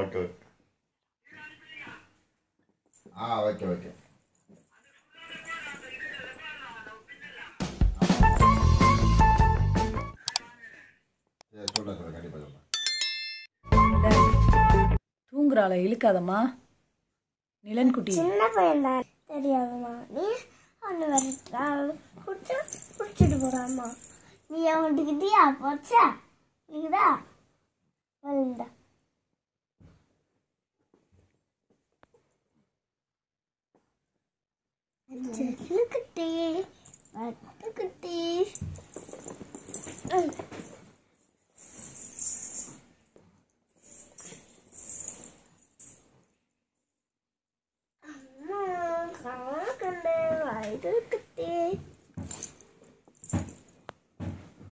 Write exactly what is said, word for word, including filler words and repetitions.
Okay ஆ okay okay சொல்கிறேன் சொல்கிறேன் கண்டிப்பாக சொல்கிறேன். தூங்குறாள இழுக்காதம்மா. நிலன் குட்டி சின்ன பையன் தான் தெரியாதுமா. நீ ஒன்று வரட்டா குடிச்சு குடிச்சிட்டு போடாமா. நீ அவன்கிட்டயா போச்சா நீதா வந்தா குட்டி வட்டு குட்டி அம்மா கண்ணு கண்டு வயிறு குட்டி